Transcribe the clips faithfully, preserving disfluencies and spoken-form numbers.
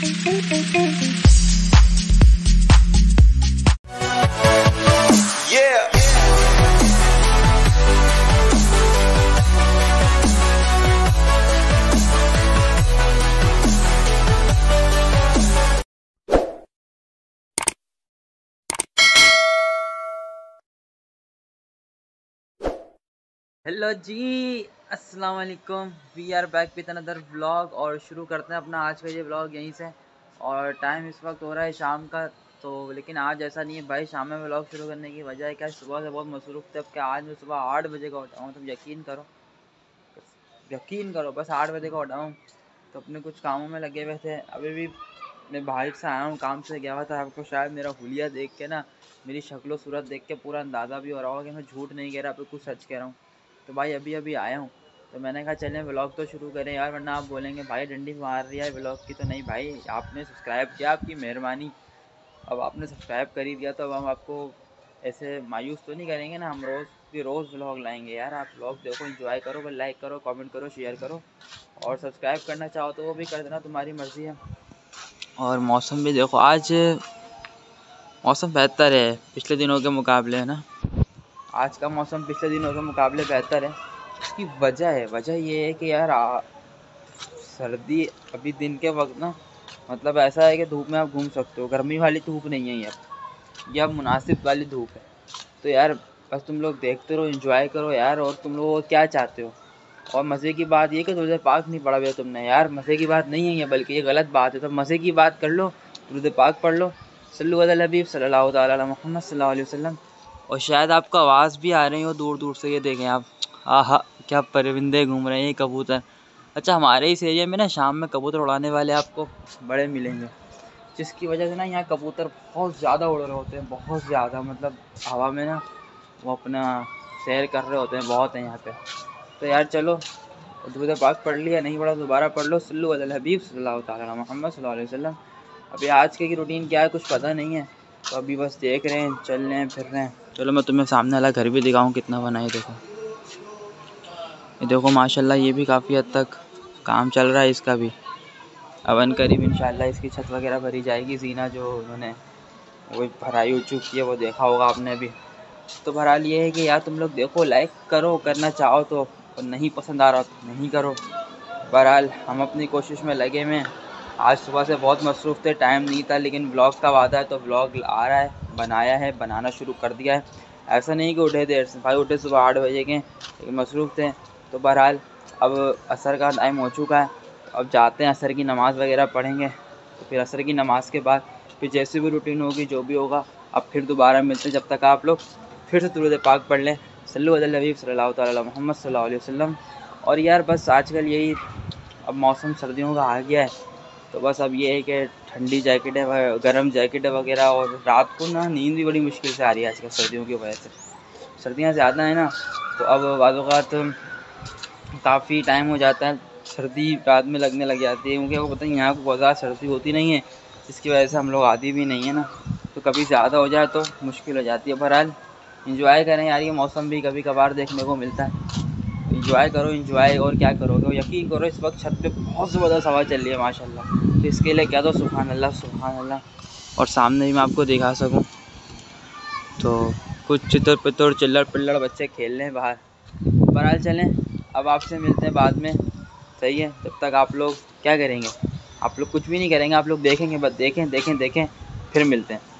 Hello जी, अस्सलाम वालेकुम। We are back with another vlog और शुरू करते हैं अपना आज का ये व्लॉग यहीं से। और टाइम इस वक्त हो रहा है शाम का, तो लेकिन आज ऐसा नहीं है भाई। शाम में व्लॉग शुरू करने की वजह है क्या, सुबह से बहुत मसरूफ़ थे। अब क्या आज मैं सुबह आठ बजे का उठा हूँ, तुम यकीन करो, यकीन करो बस आठ बजे का उठा हूँ। तो अपने कुछ कामों में लगे हुए थे। अभी भी मैं बाहर से आया हूँ, काम से गया हुआ था। आपको शायद मेरा हुलिया देख के ना, मेरी शक्ल सूरत देख के पूरा अंदाज़ा भी हो रहा होगा कि मैं झूठ नहीं कह रहा, आपको कुछ सच कह रहा हूँ। तो भाई अभी अभी आया हूँ, तो मैंने कहा चलें व्लॉग तो शुरू करें यार, वरना आप बोलेंगे भाई डंडी मार रही है व्लॉग की। तो नहीं भाई, आपने सब्सक्राइब किया, आपकी मेहरबानी। अब आपने सब्सक्राइब कर ही दिया तो अब हम आपको ऐसे मायूस तो नहीं करेंगे ना। हम रोज़ की रोज़ व्लॉग लाएंगे यार। आप व्लॉग देखो, एंजॉय करो, बस लाइक करो, कमेंट करो, शेयर करो, और सब्सक्राइब करना चाहो तो वो भी कर देना, तुम्हारी मर्ज़ी है। और मौसम भी देखो, आज मौसम बेहतर है पिछले दिनों के मुकाबले, है ना। आज का मौसम पिछले दिनों के मुकाबले बेहतर है। इसकी वजह है वजह ये है कि यार आ, सर्दी अभी दिन के वक्त ना, मतलब ऐसा है कि धूप में आप घूम सकते हो। गर्मी वाली धूप नहीं है ये, अब ये अब मुनासिब वाली धूप है। तो यार बस तुम लोग देखते रहो, एंजॉय करो यार। और तुम लोग क्या चाहते हो। और मज़े की बात ये कि दुरूद पाक नहीं पढ़ा हुआ तुमने यार। मज़े की बात नहीं है ये, बल्कि ये गलत बात है। तो मज़े की बात कर लो, दुरूद पाक पढ़ लो, सल्लल्लाहु अलैहि हबीब सल्लल्लाहु तआला अला मुहम्मद सल्लल्लाहु अलैहि वसल्लम। और शायद आपको आवाज़ भी आ रही हो दूर दूर से, ये देखें आप, आहा क्या परिंदे घूम रहे हैं, ये कबूतर। अच्छा, हमारे इस एरिया में ना शाम में कबूतर उड़ाने वाले आपको बड़े मिलेंगे, जिसकी वजह से ना यहाँ कबूतर बहुत ज़्यादा उड़ रहे होते हैं, बहुत ज़्यादा, मतलब हवा में ना वो अपना सैर कर रहे होते हैं, बहुत हैं यहाँ पे। तो यार चलो, दुरूद पाक पढ़ लिया, नहीं पढ़ा दोबारा पढ़ लो, सल्लल्लाहु अलैहि हबीब सल्लल्लाहु तआला अला मुहम्मद सल्लल्लाहु अलैहि वसल्लम। अभी आज के की रूटीन क्या है कुछ पता नहीं है, तो अभी बस देख रहे हैं, चल रहे हैं, फिर रहे हैं। चलो मैं तुम्हें सामने वाला घर भी दिखाऊँ कितना बना है। देखो ये देखो माशाल्लाह, ये भी काफ़ी हद तक काम चल रहा है इसका भी। अवन करीब इंशाल्लाह इसकी छत वगैरह भरी जाएगी। जीना जो उन्होंने वो भराई हो चुकी है, वो देखा होगा आपने भी। तो बहरहाल ये है कि यार तुम लोग देखो, लाइक करो करना चाहो तो, और नहीं पसंद आ रहा तो नहीं करो। बहरहाल हम अपनी कोशिश में लगे हुए हैं। आज सुबह से बहुत मसरूफ़ थे, टाइम नहीं था, लेकिन ब्लॉग का वादा है तो ब्लॉग आ रहा है, बनाया है, बनाना शुरू कर दिया है। ऐसा नहीं कि उठे देर से, भाई उठे सुबह आठ बजे के, लेकिन मसरूफ़ थे। तो बहरहाल अब असर का टाइम हो चुका है, अब जाते हैं, असर की नमाज़ वगैरह पढ़ेंगे। तो फिर असर की नमाज़ के बाद फिर जैसी भी रूटीन होगी, जो भी होगा, अब फिर दोबारा मिलते हैं। जब तक आप लोग फिर से दुरूद पाक पढ़ लें, सल्लल्लाहु अलैहि हबीब सल्लल्लाहु तआला अला मुहम्मद सल्लल्लाहु अलैहि वसल्लम। और यार बस आजकल यही, अब मौसम सर्दियों का आ गया है, तो बस अब ये है कि ठंडी जैकेटें, गर्म जैकेटें वगैरह, और रात को ना नींद भी बड़ी मुश्किल से आ रही है आजकल सर्दियों की वजह से। सर्दियाँ ज़्यादा है ना, तो अब वाक़ात काफ़ी टाइम हो जाता है, सर्दी रात में लगने लग जाती है, क्योंकि वो पता है यहाँ को बहुत ज़्यादा सर्दी होती नहीं है, जिसकी वजह से हम लोग आदी भी नहीं है ना। तो कभी ज़्यादा हो जाए तो मुश्किल हो जाती है। बहरहाल एंजॉय करें यार, ये मौसम भी कभी कभार देखने को मिलता है। एंजॉय करो, एंजॉय और क्या करोगे। यकीन करो इस वक्त छत पे बहुत ज़बरदस्त हवा चल रही है माशाल्लाह। तो इसके लिए क्या, तो सुभान अल्लाह सुभान अल्लाह। और सामने भी मैं आपको दिखा सकूं तो कुछ चितर पितर चिल्लड़ पिल्लड़ बच्चे खेल रहे हैं बाहर। बहरहाल चलें, अब आपसे मिलते हैं बाद में, सही है। जब तक आप लोग क्या करेंगे, आप लोग कुछ भी नहीं करेंगे, आप लोग देखेंगे, बस देखें देखें देखें, फिर मिलते हैं।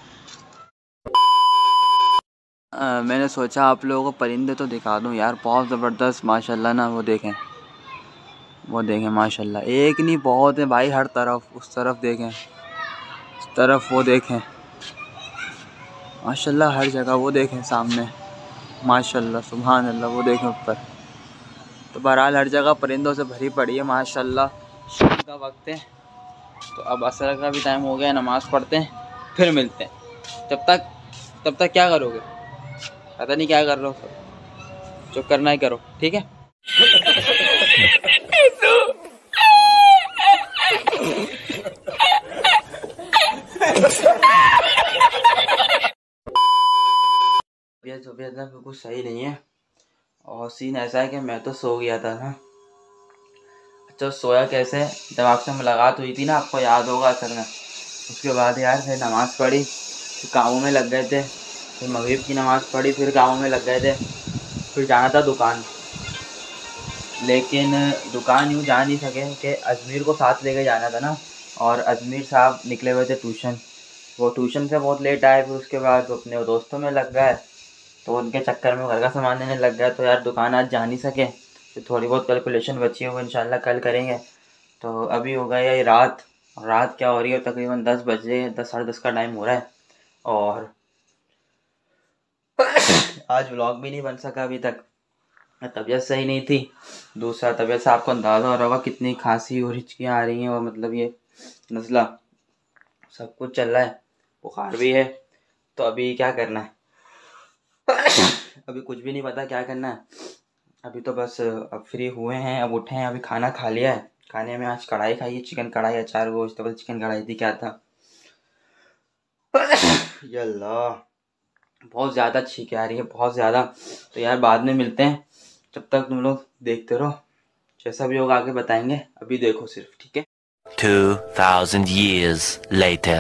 आ, मैंने सोचा आप लोगों को परिंदे तो दिखा दूं यार, बहुत ज़बरदस्त माशाल्लाह ना। वो देखें, वो देखें माशाल्लाह, एक नहीं बहुत है भाई, हर तरफ। उस तरफ देखें, इस तरफ वो देखें, माशाल्लाह हर जगह। वो देखें सामने, माशाल्लाह सुभान अल्लाह, वो देखें ऊपर। तो बहरहाल हर जगह परिंदों से भरी पड़ी है माशाल्लाह। शाम का वक्त है, तो अब असर का भी टाइम हो गया, नमाज़ पढ़ते हैं, फिर मिलते हैं। तब तक तब तक क्या करोगे, पता नहीं क्या कर रहे हो, जो करना ही करो, ठीक है। तबीयत तबीयत ना बिल्कुल सही नहीं है, और सीन ऐसा है कि मैं तो सो गया था ना। जब सोया कैसे, दिमाग से मुलाकात हुई थी ना, आपको याद होगा असल में। उसके बाद यार फिर नमाज़ पढ़ी, फिर कामों में लग गए थे, फिर मगरिब की नमाज़ पढ़ी, फिर कामों में लग गए थे, फिर जाना था दुकान। लेकिन दुकान यूँ जा नहीं सके कि अजमेर को साथ लेके जाना था ना, और अजमेर साहब निकले हुए थे ट्यूशन। वो ट्यूशन से बहुत लेट आए, फिर उसके बाद वो अपने दोस्तों में लग गए, तो उनके चक्कर में घर का सामान लेने लग गया। तो यार दुकान आज जा नहीं सके, तो थोड़ी बहुत कैलकुलेशन बची है वो इंशाल्लाह कल करेंगे। तो अभी हो गया ये रात, रात क्या हो रही है, तकरीबन दस बजे, दस साढ़े दस का टाइम हो रहा है, और आज व्लॉग भी नहीं बन सका अभी तक। तबीयत सही नहीं थी, दूसरा तबीयत से आपको अंदाज़ा हो रहा होगा कितनी खांसी और हिचकियाँ आ रही हैं, और मतलब ये नज़ला सब कुछ चल रहा है, बुखार भी है। तो अभी क्या करना है अभी कुछ भी नहीं पता क्या करना है। अभी तो बस अब फ्री हुए हैं, अब उठे हैं, अभी खाना खा लिया है। खाने में आज कढ़ाई खाई है, चिकन कढ़ाई, अचार गोश्त, तो बस चिकन कढ़ाई थी, क्या था यल्ला बहुत ज़्यादा छींकें आ रही है, बहुत ज़्यादा। तो यार बाद में मिलते हैं, जब तक तुम लोग देखते रहो, जैसा भी होगा आगे बताएंगे। अभी देखो सिर्फ, ठीक है। two thousand years later.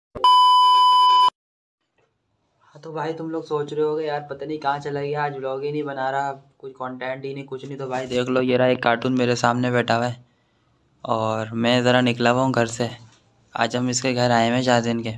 हाँ तो भाई तुम लोग सोच रहे होगे यार पता नहीं कहाँ चला गया, आज व्लॉग ही नहीं बना रहा, कुछ कंटेंट ही नहीं, कुछ नहीं। तो भाई देख लो, ये रहा एक कार्टून मेरे सामने बैठा हुआ है, और मैं ज़रा निकला हुआ हूँ घर से। आज हम इसके घर आए हैं चार दिन के,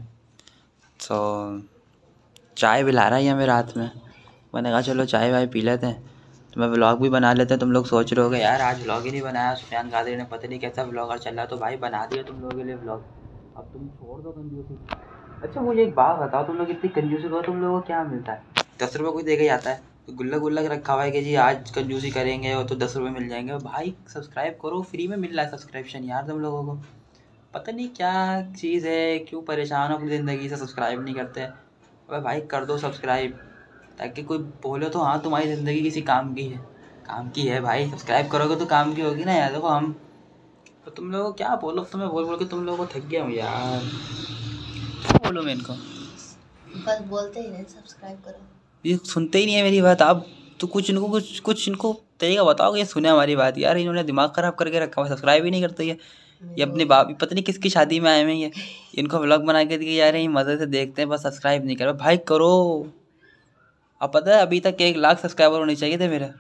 तो चाय पिला रहा है हमें रात में। मैंने कहा चलो चाय वाय पी लेते हैं, तो मैं व्लॉग भी बना लेते हैं। तुम लोग सोच रहे होगे यार आज व्लॉग ही नहीं बनाया, सुफियान कादरी ने पता नहीं कैसा व्लॉगर चल रहा है। तो भाई बना दिया तुम लोगों के लिए व्लॉग, अब तुम छोड़ दो कंजूसी। अच्छा मुझे एक बात बताओ, तुम लोग इतनी कंजूसी करो, तुम लोगों को क्या मिलता है? दस रुपये कोई देके जाता है तो गुल्ला गुल्ला रखा हुआ है कि जी आज कंजूसी करेंगे और तो दस रुपये मिल जाएंगे। भाई सब्सक्राइब करो, फ्री में मिल रहा है सब्सक्रिप्शन यार तुम लोगों को। पता नहीं क्या चीज़ है, क्यों परेशान हो अपनी ज़िंदगी से, सब्सक्राइब नहीं करते। अबे भाई कर दो सब्सक्राइब, ताकि कोई बोले तो हाँ तुम्हारी ज़िंदगी किसी काम की है, काम की है भाई। सब्सक्राइब करोगे तो काम की होगी ना यार। देखो हम तो तुम लोगों को क्या बोलो, तुम्हें बोल बोल के तुम लोगों को थक गया हूँ यार, क्या बोलूँ मैं इनको, बस बोलते ही नहीं सब्सक्राइब करो, ये सुनते ही नहीं है मेरी बात। आप तो कुछ इनको कुछ कुछ इनको तरीका बताओ, ये सुने हमारी बात यार। इन्होंने दिमाग ख़राब करके रखा हुआ, सब्सक्राइब ही नहीं करते ये ये अपने बाप पता नहीं किसकी शादी में आए हैं ये इनको व्लॉग बना के दिए जा रहे हैं, मज़े से देखते हैं, बस सब्सक्राइब नहीं करो। भाई करो, अब पता है अभी तक एक लाख सब्सक्राइबर होने चाहिए थे मेरे,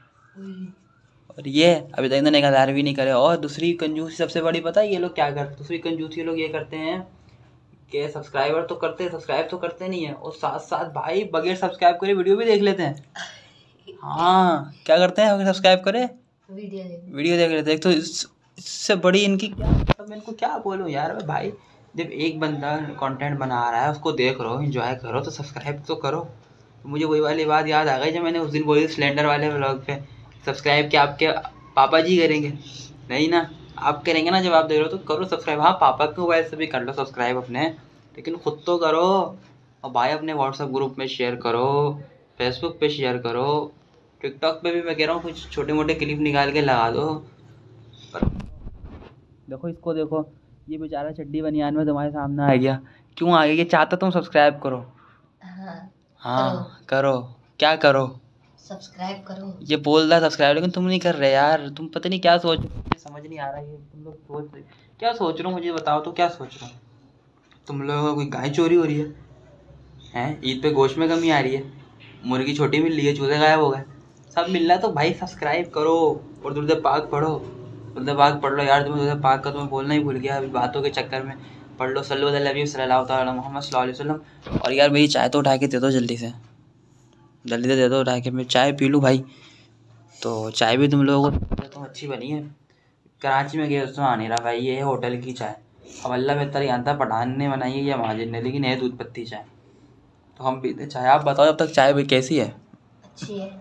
और ये अभी तक इन्होंने एक हज़ार भी नहीं करे। और दूसरी कंजूसी सबसे बड़ी पता है ये लोग क्या करते, दूसरी कंजूसी लोग ये करते हैं कि सब्सक्राइबर तो करते हैं, सब्सक्राइब तो करते नहीं है, और साथ साथ भाई बगैर सब्सक्राइब करे वीडियो भी देख लेते हैं। हाँ क्या करते हैं, बगैर सब्सक्राइब करे वीडियो देख वीडियो देख लेते हैं। तो इस, इससे बड़ी इनकी क्या मतलब, मैं इनको क्या बोलूँ यार। भाई जब एक बंदा कंटेंट बना रहा है उसको देख रहो, एंजॉय करो, तो सब्सक्राइब तो करो। तो मुझे वही वाली बात याद आ गई जब मैंने उस दिन बोली सिलेंडर वाले व्लॉग पे, सब्सक्राइब क्या आपके पापा जी करेंगे? नहीं ना, आप करेंगे ना, जब आप देख रहे हो तो करो सब्सक्राइब। हाँ पापा के मोबाइल से भी कर लो सब्सक्राइब अपने, लेकिन ख़ुद तो करो। और भाई अपने व्हाट्सएप ग्रुप में शेयर करो, फेसबुक पे शेयर करो, टिकटॉक पे भी मैं कह रहा हूँ कुछ छोटे मोटे क्लिप निकाल के लगा दो। पर देखो इसको देखो, ये बेचारा चड्डी बनियान में तुम्हारे सामने आ गया, क्यों आ गया? ये चाहता तुम सब्सक्राइब करो। हाँ हाँ करो, क्या करो, सब्सक्राइब करो। ये बोल रहा है सब्सक्राइब, लेकिन तुम नहीं कर रहे यार। तुम पता नहीं क्या सोच, मुझे समझ नहीं आ रहा है तुम लोग सोच रहे क्या, सोच रहे हो मुझे बताओ तो, क्या सोच रहे हो तुम लोगों को? कोई गाय चोरी हो रही है हैं? ईद पे गोश्त में कमी आ रही है, मुर्गी छोटी मिल रही है, चूल्हे गायब हो गए, सब मिल रहा है। तो भाई सब्सक्राइब करो और दुर्द पाक पढ़ो, दुर्द पाक पढ़ लो यार। तुम्हें दुर्द पाक का तुम्हें बोलना ही भूल गया अभी बातों के चक्कर में। पढ़ लो सल्लल्लाहु अलैहि वसल्लम। और यार मेरी चाय तो उठा के दे दो जल्दी से, जल्दी से दे दो उठा के, मैं चाय पी लूँ भाई। तो चाय भी तुम लोगों को तो अच्छी बनी है, कराची में गए उसमें आ नहीं रहा भाई, ये है होटल की चाय। अब अल्लाह बेहतर जानता है पठान ने बनाई है या महाजिन ने, लेकिन है दूध पत्ती चाय। तो हम पीते चाय, आप बताओ जब तक चाय भी कैसी है? अच्छी है,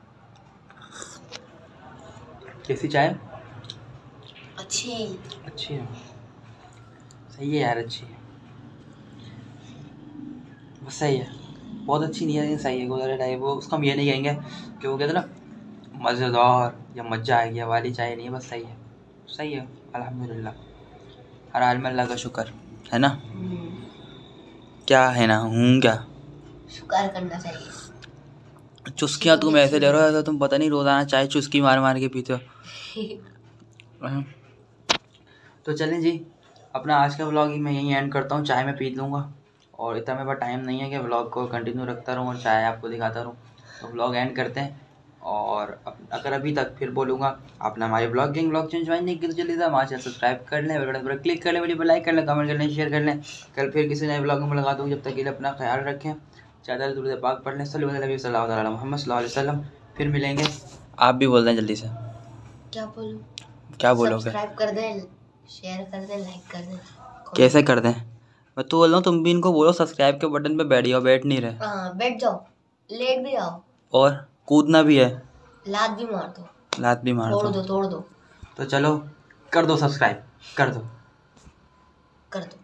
कैसी चाय? अच्छी अच्छी है, सही है यार, अच्छी है, बस सही है, बहुत अच्छी नहीं है लेकिन सही है। गोदरे टाइप वो, उसको हम ये नहीं कहेंगे कि वो कहते ना मज़ेदार या मज़ा आ गया वाली चाय नहीं है, बस सही है, सही है अल्हम्दुलिल्लाह, हर हाल में अल्लाह का शुक्र है ना। क्या है ना, हूँ क्या, शुक्र करना चाहिए। चुस्कियाँ तुम ऐसे ले रहे हो ऐसा तुम पता नहीं रोज़ाना चाय चुस्की मार मार के पीते हो। तो चलें जी, अपना आज का व्लॉग ही मैं यहीं एंड करता हूँ। चाय मैं पी लूँगा और इतना मेरे पास टाइम नहीं है कि व्लॉग को कंटिन्यू रखता रहूँ और चाय आपको दिखाता रहूँ। तो व्लॉग एंड करते हैं। और अगर अभी तक फिर बोलूँगा आपने हमारे ब्लॉगिंग ब्लॉग चेंज ज्वाइन नहीं की तो जल्दी से हमारे चैनल सब्सक्राइब कर लें, बेल बटन पर क्लिक कर लें, वीडियो पर लाइक कर लें, कमेंट कर लें, शेयर कर लें। कल फिर किसी नए ब्लॉग में मुलाकात होगी। जब तक के लिए अपना ख्याल रखें, ज़्यादा दूर से पाक पढ़ लें। सल्लल्लाहु अलैहि वसल्लम। फिर मिलेंगे। आप भी बोल दें जल्दी से। क्या बोलूं? क्या बोलोगे? सब्सक्राइब कर दें, शेयर कर दें, लाइक कर दें। कैसे कर दें? मैं तो बोल रहा हूँ तुम भी इनको बोलो सब्सक्राइब के बटन पे बैठ जाओ। बैठ नहीं रहे। हाँ, बैठ जाओ, लेट भी आओ और कूदना भी है, लात भी मार दो, लात भी मार तोड़ दो। दो तोड़ दो तो चलो कर दो सब्सक्राइब, कर दो कर दो।